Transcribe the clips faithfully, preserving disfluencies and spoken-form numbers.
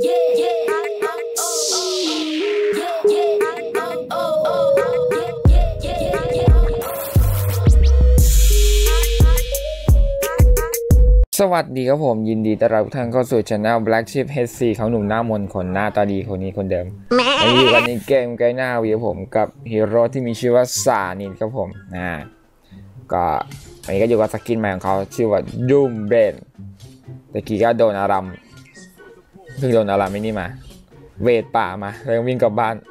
สวัสดีครับผมยินดีต้อนรับทุกท่านเข้าสู่ช่อง Black Sheep เอช ซี ของหนุ่มหน้ามนคนหน้าตาดีคนนี้คนเดิมวันนี้วันนี้เกมไกด์หน้าวีผมกับฮีโร่ที่มีชื่อว่าซานินครับผมนะก็วันนี้ก็อยู่กับสกินใหม่ของเขาชื่อว่าดูมเบนตะกี้ก็โดนอารัมเพิ่งโดนอารัมไม่นี่มาเวทป่ามาแล้ววิ่งกลับบ้าน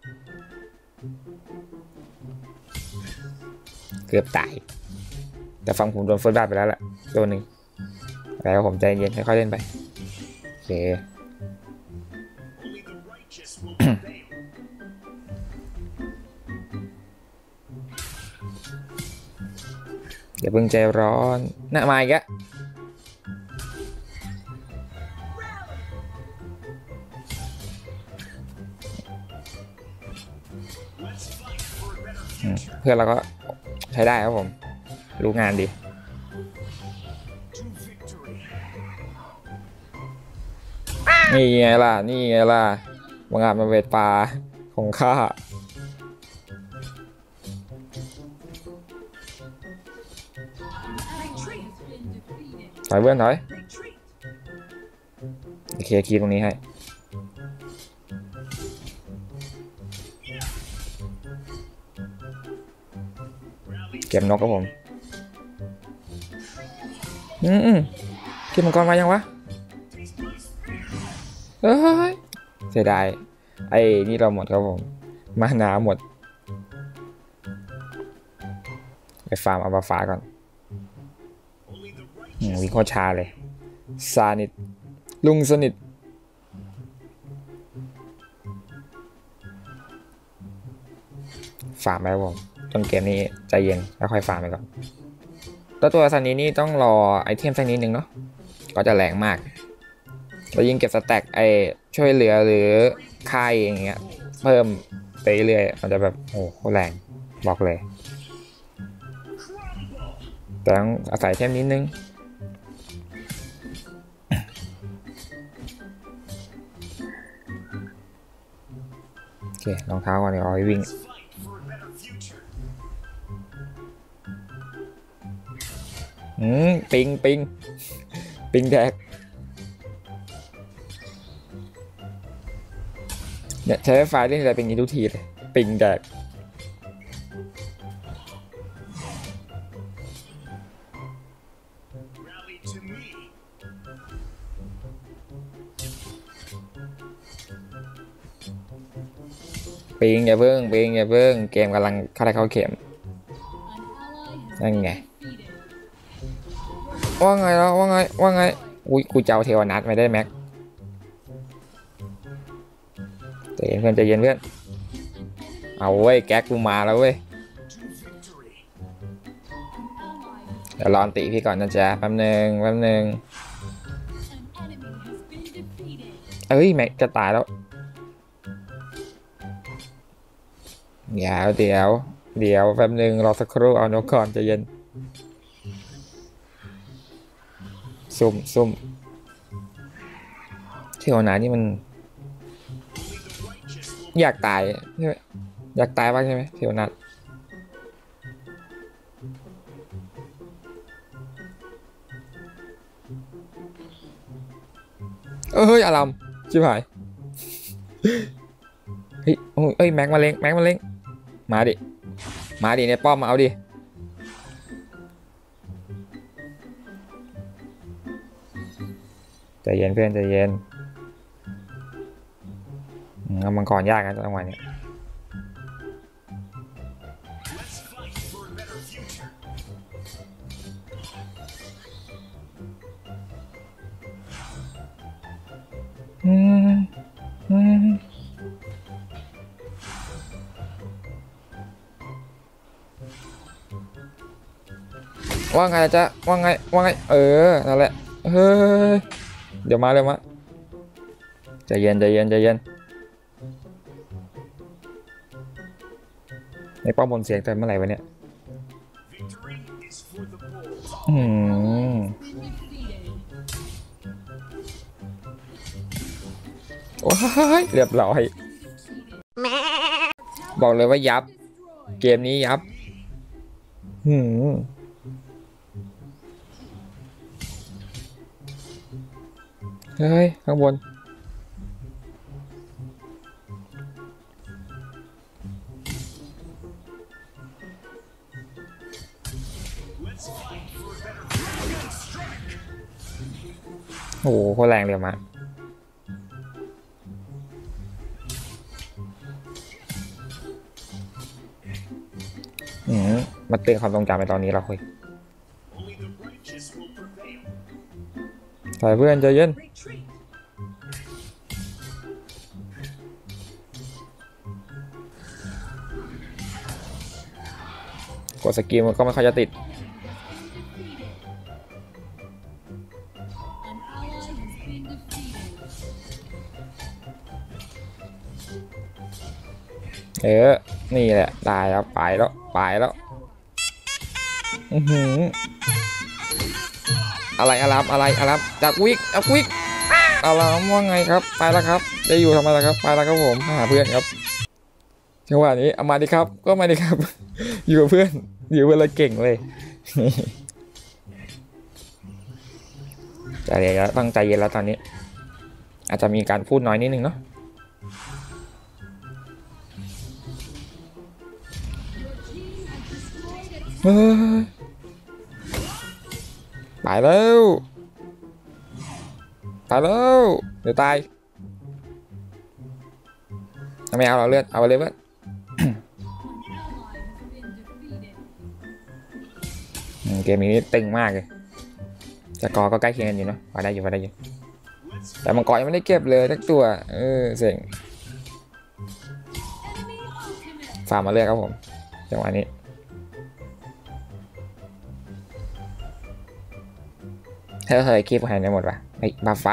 เกือบตายแต่ฟังผมโดนเฟิร์สบัตไปแล้วแหละตัวหนึ่งแล้วผมใจเย็นค่อยๆเล่นไปโอเค อย่าเพิ่งใจร้อนน่ามาอีกแล้วเพื่อนเราก็ใช้ได้ครับผมรู้งานดีนี่ไงล่ะนี่ไงล่ะวังอาจมาเวทปลาของข้าถอยเพื่อนถอยโอเคคีย์ตรงนี้ให้เก็บนกครับผมอืมอืมคิดมังกรมายังวะเฮ้ยเสียดายไอ้นี่เราหมดครับผมมาหนาหมดไปฟาร์มอัลบาฟ้าก่อนวิ่งโคตรช้าเลยซานิดลุงสนิทฟาร์มไปครับผมต้นเกมนี้ใจเย็นแล้วค่อยฟาร์มไปก่อนแล้วตัวซานิดนี่ต้องรอไอเทมสักนิดนึงเนาะก็จะแรงมากเรายิ่งเก็บสแต็กไอช่วยเหลือหรือค่ายอย่างเงี้ยเพิ่มไปเรื่อยมันจะแบบโอ้โหแรงบอกเลยแต่ต้องอาศัยเทมนิดนึงโอเครองเท้าก่อนเดี๋ยวเอาไปวิ่งอืมปิงปิงปิงแดกเนี่ยใช้ไฟเล่นอะไรเป็นอย่างนี้ทุกทีเลยปิงแดกปิงอย่าเพิ่งปิงอย่าเพิ่งเกมกำลังเข้าได้เข้าเข็มนั่นไงว่าไงแล้วว่าไงว่าไงอุ้ยกูจะเอาเทวนัทไม่ได้แม็กใจเย็นเพื่อนใจเย็นเพื่อนเอาเว้ยแก๊กกูมาแล้วเว้ยเดี๋ยวรอติพี่ก่อนนะจ๊ะแป๊บนึงแป๊บนึงเอ้ยแม็กจะตายแล้วเดี๋ยวเดี๋ยวเดี๋ยวแป๊บนึงรอสักครู่เอานกก่อนใจเย็นซุ่มซุ่มเที่ยวหนานี่มันอยากตายใช่ไหมอยากตายบ้างใช่ไหมเที่ยวนัดเอ้ยอารมณ์ชิบหายเฮ้ยเอ้ยแม็กมาเล้งแม็กมาเล้งมาดิมาดิในป้อมมาเอาดิใจเย็นเพื่อนใจเย็นเอามังกรยากนะจังหวะนี้อืมอืมว่าไงจ๊ะว่าไงว่าไงเออนั่นแหละเฮ้ยเดี๋ยวมาเร็วมาใจเย็นใจเย็นใจเย็นในป้อมบนเสียงแต่เมื่อไหร่วะเนี่ยอืมโอ้ยเรียบร้อยบอกเลยว่ายับเกมนี้ยับหืมเฮ้ยข้างบนโอ้โหโคตรแรงเลยมาอืมมาเตือนความทรงจำในตอนนี้เราคุยถอยเพื่อนใจเย็นกดสกิลมันก็ไม่ค่อยจะติดเออนี่แหละตายแล้วไปแล้วไปแล้วอือหืออะไรอารามอะไรอารามจับวิกจับวิกอารามว่าไงครับไปแล้วครับจะอยู่ทำไมล่ะครับไปแล้วครับผมหาเพื่อนครับจังหวะนี้เอามาดิครับก็มาดิครับอยู่กับเพื่อนอยู่เพื่อนเราเก่งเลยใจเย็นแล้วตั้งใจเย็นแล้วตอนนี้อาจจะมีการพูดน้อยนิดนึงเนาะไปแล้วตายแล้วเดี๋ยวตายไม่เอาเราเลือดเอาไปเลยเพื่อนเกมนี้ตึงมากเลยสกอร์ก็ใกล้เคียงกันอยู่เนาะไปได้อยู่ไปได้อยู่แต่มังกรยังไม่ได้เก็บเลยทักตัวเออเสียงฟาร์มมาเลือกครับผมจังหวะนี้เฮ้ยเฮ้ยคลิปหายไปหมดวะไอ้บัฟฟ้า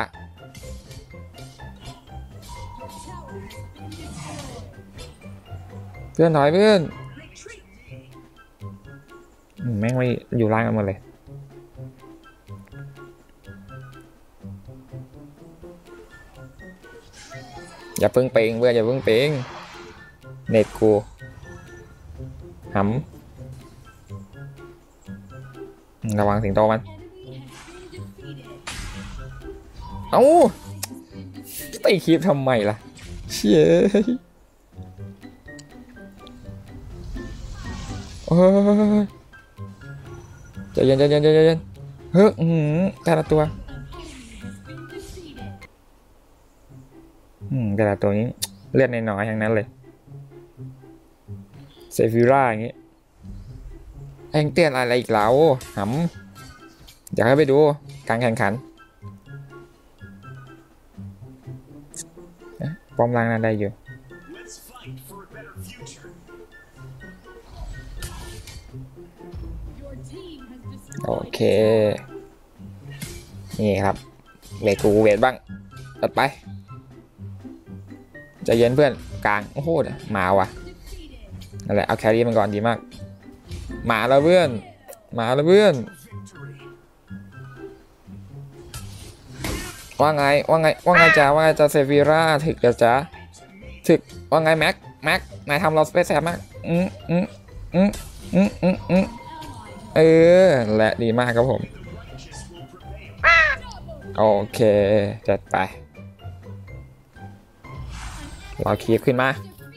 เพื่อนถอยเพื่อนแม่งไม่อยู่ล่างกันหมดเลยอย่าเพิ่งเป่งเพื่อนอย่าเพิ่งเป่งเน็ตกูหำระวังสิงโตมันเอ้าตีคลิปทำไมล่ะเชี่ยเฮ้ยใจเย็นใจเย็นใจเย็นเฮ้ยอืมแต่ละตัวอืมแต่ละตัวนี้เลือดน้อยๆทั้งนั้นเลยเซฟิร่าอย่างงี้เอ็งเตือนอะไรอีกแล้วหำอยากให้ไปดูการแข่งขันป้อมล่างน่าได้อยู่โอเคนี่ครับเวทกูเวทบ้างตัดไปใจเย็นเพื่อนกลางโอ้โหมาว่ะนั่นแหละเอาแครี่มันก่อนดีมากมาแล้วเพื่อนมาแล้วเพื่อนว่าไงว่าไงว่าไงจ้าว่าไงจ้าเซฟิร่าถึกจ้าถึกว่าไงแม็กแม็กนายทำเราสเปซแซมมากอืมอืมอืมอืมอืมอืมเออและดีมากครับผมโอเคจัดไปเราคีบขึ้นมา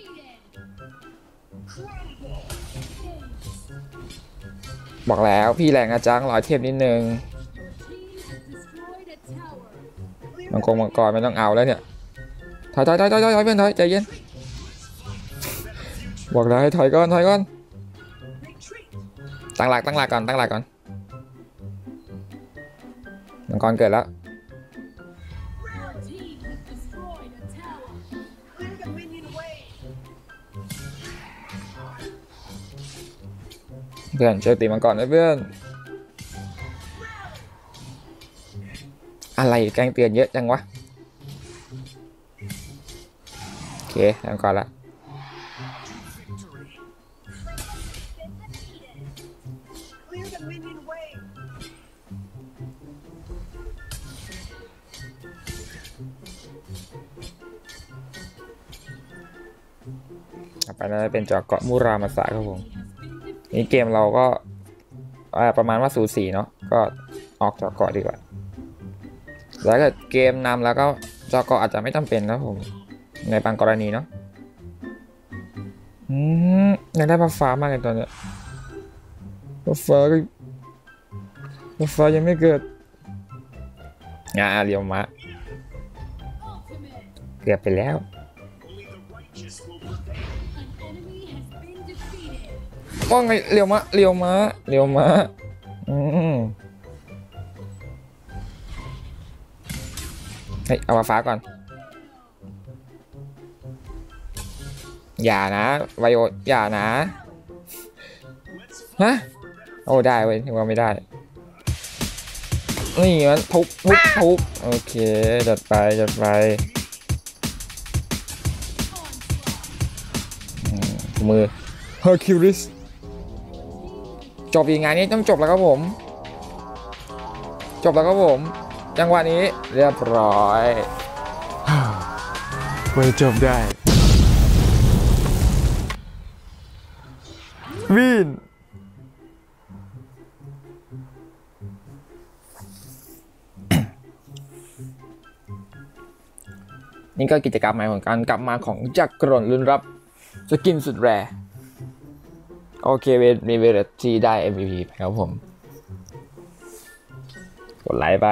บอกแล้วพี่แรงอาจังรอยเทียบนิดนึงมังกรมังกรไม่ต้องเอาแล้วเนี่ยถอยถอยถอยถอยถอยเพื่อนถอยใจเย็นบอกแล้วให้ถอยก่อนถอยก่อนตั้งหลักตั้งหลักก่อนตั้งหลักก่อนมังกรเกิดแล้วเพื่อนช่วยตีมังกรด้วยเพื่อนอะไรแกงเตือนเยอะจังวะโอเคมังกรละไปน่าจะเป็นจอเกาะมูรามาสะครับผมนี่เกมเราก็ประมาณว่าสูสีเนาะก็ออกจอเกาะดีกว่าแล้วเกิดเกมนำแล้วก็จอเกาะอาจจะไม่จำเป็นนะผมในบางกรณีเนาะอืมยังได้บัฟฟ้ามากเลยตอนเนี้ยบัฟฟ้าก็บัฟฟ้ายังไม่เกิดงาเรียวมะเกือบไปแล้วว่าไงเรียวมะเรียวมะเรียวมะอืมเฮ้ยเอามาฟ้าก่อนอย่านะไวโออย่านะฮะโอ้ได้เว้ยถือว่าไม่ได้นี่มันทุบทุบทุบโอเคจัดไปจัดไปมือเฮอร์คิวลิสจบอีกงานนี้ต้องจบแล้วครับผมจบแล้วครับผมจังหวะนี้เรียบร้อยไปจบได้วินนี่ก็กิจกรรมใหม่ของการกลับมาของจักรนลุ้นรับสกินสุดแรร์โอเคเวมีเวลที่ได้ เอ็ม วี พี ไปครับผมกดไลค์ไป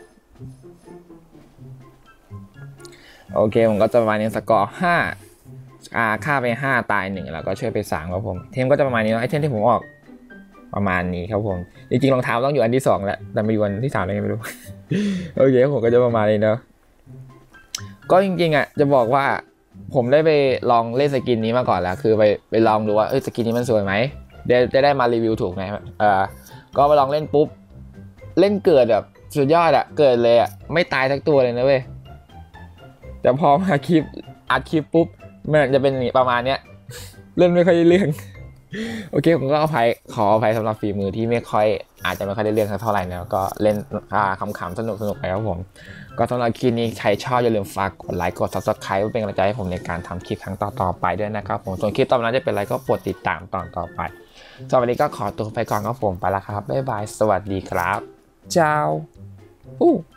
โอเคผมก็จะประมาณนี้สกอร์ห้าอ่าฆ่าไปห้าตายหนึ่งแล้วก็ช่วยไปสามครับผมเทมก็จะประมาณนี้เนาะไอเทมที่ผมออกประมาณนี้ครับผมจริงๆรองเท้าต้องอยู่อันที่สองแหละแต่ไม่อยู่อันที่สามเลยไม่รู้ โอเคผมก็จะประมาณนี้เนาะก็จริงๆอ่ะจะบอกว่าผมได้ไปลองเล่นสกินนี้มาก่อนแล้วคือไปไปลองดูว่าเออสกินนี้มันสวยไหมเดี๋ยวจะได้มารีวิวถูกไหมเออก็ไปลองเล่นปุ๊บเล่นเกิดแบบสุดยอดอะเกิดเลยอะไม่ตายสักตัวเลยนะเว้ยแต่พอมาคลิปอัดคลิปปุ๊บมันจะเป็นประมาณเนี้ยเล่นไม่ค่อยได้เรื่องโอเคผมก็อภัยขออภัยสำหรับฝีมือที่ไม่ค่อยอาจจะไม่ค่อยได้เรื่องเท่าไหร่นะก็เล่นขำๆสนุกๆไปครับผมก็สำหรับคลิปนี้ใครชอบอย่าลืมฝากกดไลค์กด ซับสไครบ์ เป็นกำลังใจให้ผมในการทำคลิปครั้งต่อๆไปด้วยนะครับผมส่วนคลิปต่อไปนั้นจะเป็นอะไรก็โปรดติดตามตอนต่อไปสำหรับวันนี้ก็ขอตัวไปก่อนครับผมไปแล้วครับบ๊ายบายสวัสดีครับเจ้าอู้